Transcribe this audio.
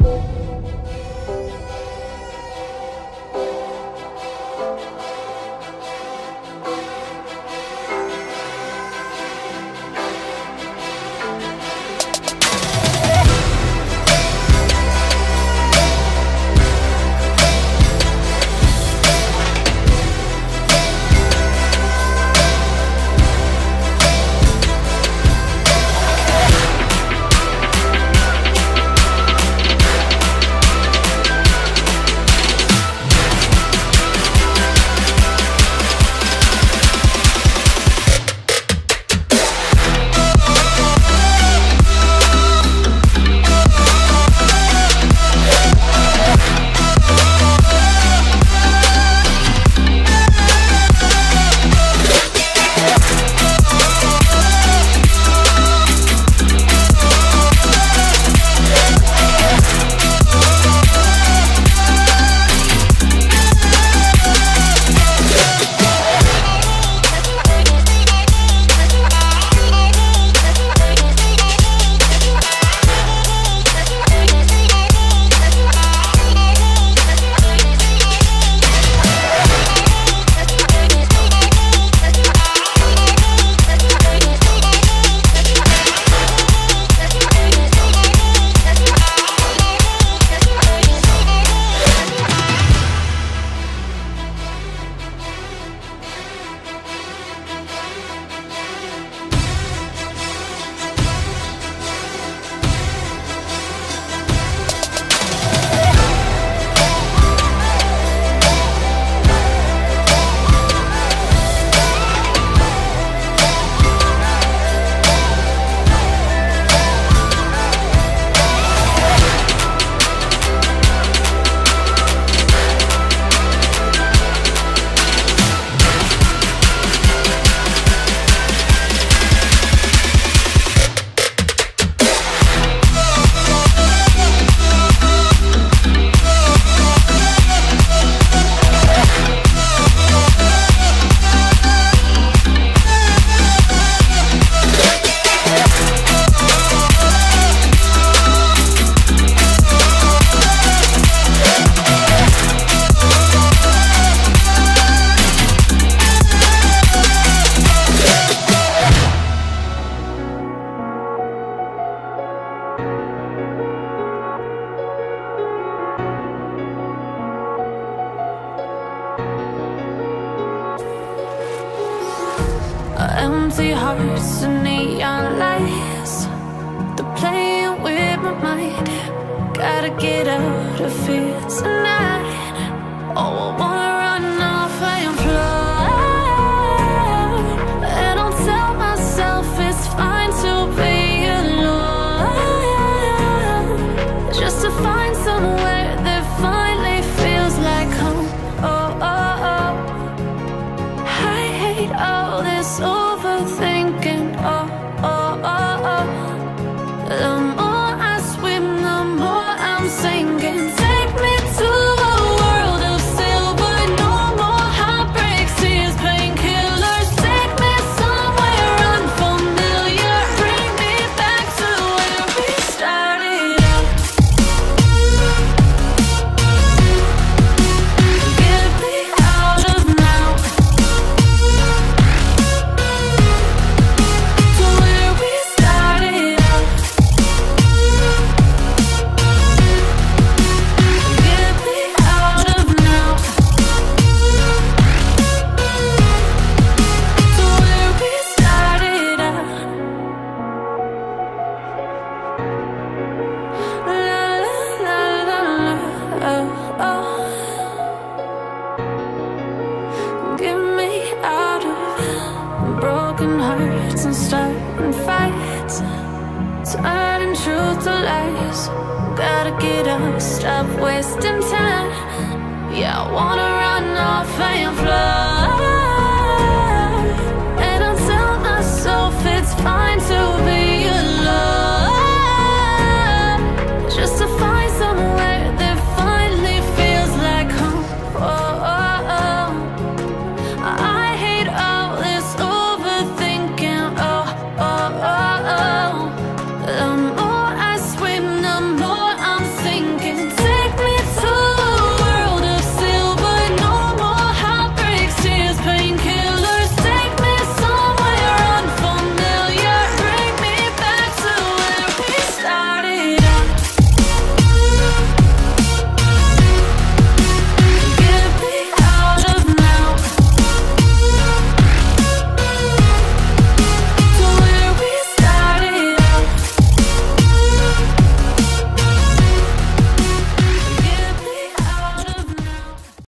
Empty hearts and neon lights, they're playing with my mind. Gotta get out of here tonight. Oh, I wanna run off and fly, and I'll tell myself it's fine to be alone, just to find somewhere that finally feels like home. Oh, oh, oh. I hate all this overthinking. Oh, oh, oh, oh. The more I swim, the more I'm sinking. Take me to a world of silver, no more heartbreaks, tears, painkillers. Take me somewhere unfamiliar, bring me back to where we started out. Get me out of now, to where we started out. Get me out of now, to where we started out. La la la la la, oh, oh. Get me out of broken hearts and starting fights, turning truth to lies. Gotta get up, stop wasting time. Yeah, I wanna run off and fly.